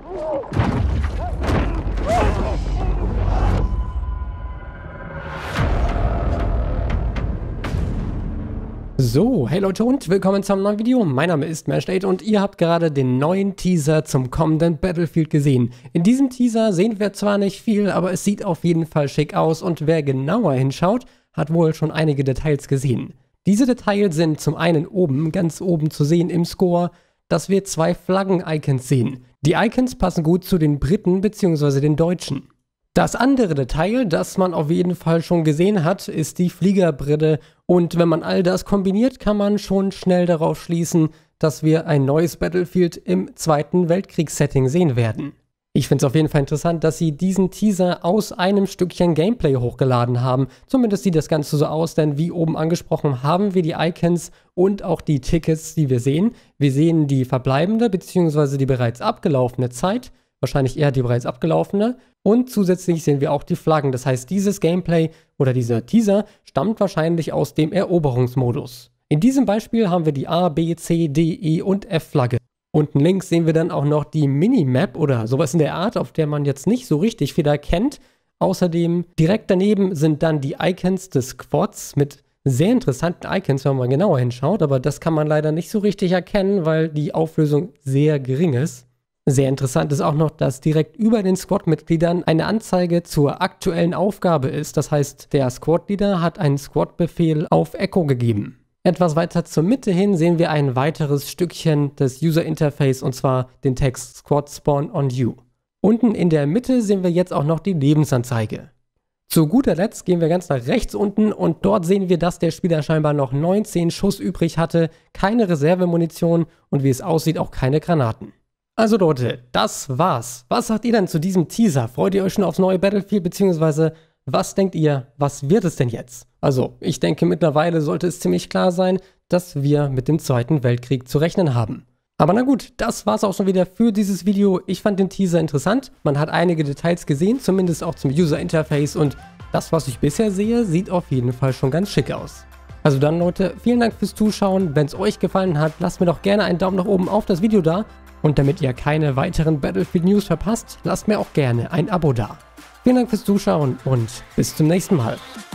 So, hey Leute und willkommen zu einem neuen Video. Mein Name ist Mashlade und ihr habt gerade den neuen Teaser zum kommenden Battlefield gesehen. In diesem Teaser sehen wir zwar nicht viel, aber es sieht auf jeden Fall schick aus und wer genauer hinschaut, hat wohl schon einige Details gesehen. Diese Details sind zum einen oben, ganz oben zu sehen im Score, dass wir zwei Flaggen-Icons sehen. Die Icons passen gut zu den Briten bzw. den Deutschen. Das andere Detail, das man auf jeden Fall schon gesehen hat, ist die Fliegerbrille und wenn man all das kombiniert, kann man schon schnell darauf schließen, dass wir ein neues Battlefield im Zweiten Weltkriegs-Setting sehen werden. Ich finde es auf jeden Fall interessant, dass sie diesen Teaser aus einem Stückchen Gameplay hochgeladen haben. Zumindest sieht das Ganze so aus, denn wie oben angesprochen haben wir die Icons und auch die Tickets, die wir sehen. Wir sehen die verbleibende bzw. die bereits abgelaufene Zeit. Wahrscheinlich eher die bereits abgelaufene. Und zusätzlich sehen wir auch die Flaggen. Das heißt, dieses Gameplay oder dieser Teaser stammt wahrscheinlich aus dem Eroberungsmodus. In diesem Beispiel haben wir die A, B, C, D, E und F Flagge. Unten links sehen wir dann auch noch die Minimap oder sowas in der Art, auf der man jetzt nicht so richtig viel erkennt. Außerdem direkt daneben sind dann die Icons des Squads mit sehr interessanten Icons, wenn man genauer hinschaut. Aber das kann man leider nicht so richtig erkennen, weil die Auflösung sehr gering ist. Sehr interessant ist auch noch, dass direkt über den Squad-Mitgliedern eine Anzeige zur aktuellen Aufgabe ist. Das heißt, der Squad-Leader hat einen Squad-Befehl auf Echo gegeben. Etwas weiter zur Mitte hin sehen wir ein weiteres Stückchen des User-Interface und zwar den Text Squad Spawn on You. Unten in der Mitte sehen wir jetzt auch noch die Lebensanzeige. Zu guter Letzt gehen wir ganz nach rechts unten und dort sehen wir, dass der Spieler scheinbar noch 19 Schuss übrig hatte, keine Reservemunition und wie es aussieht auch keine Granaten. Also Leute, das war's. Was sagt ihr denn zu diesem Teaser? Freut ihr euch schon aufs neue Battlefield, beziehungsweise was denkt ihr, was wird es denn jetzt? Also, ich denke mittlerweile sollte es ziemlich klar sein, dass wir mit dem Zweiten Weltkrieg zu rechnen haben. Aber na gut, das war's auch schon wieder für dieses Video. Ich fand den Teaser interessant. Man hat einige Details gesehen, zumindest auch zum User Interface und das, was ich bisher sehe, sieht auf jeden Fall schon ganz schick aus. Also dann Leute, vielen Dank fürs Zuschauen. Wenn es euch gefallen hat, lasst mir doch gerne einen Daumen nach oben auf das Video da. Und damit ihr keine weiteren Battlefield News verpasst, lasst mir auch gerne ein Abo da. Vielen Dank fürs Zuschauen und bis zum nächsten Mal.